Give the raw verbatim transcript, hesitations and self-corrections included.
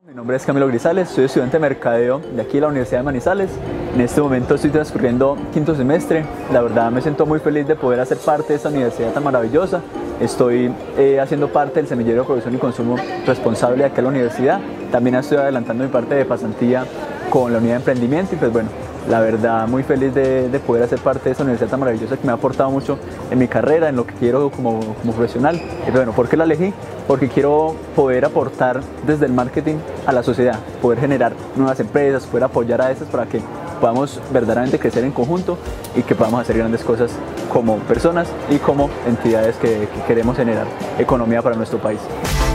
Mi nombre es Camilo Grisales, soy estudiante de Mercadeo de aquí de la Universidad de Manizales. En este momento estoy transcurriendo quinto semestre. La verdad me siento muy feliz de poder hacer parte de esta universidad tan maravillosa. Estoy eh, haciendo parte del semillero de producción y consumo responsable de aquí en la universidad. También estoy adelantando mi parte de pasantía con la unidad de emprendimiento y pues bueno, la verdad muy feliz de, de poder hacer parte de esta universidad tan maravillosa que me ha aportado mucho en mi carrera, en lo que quiero como, como profesional. Y bueno, ¿por qué la elegí? Porque quiero poder aportar desde el marketing a la sociedad, poder generar nuevas empresas, poder apoyar a estas para que podamos verdaderamente crecer en conjunto y que podamos hacer grandes cosas como personas y como entidades que, que queremos generar economía para nuestro país.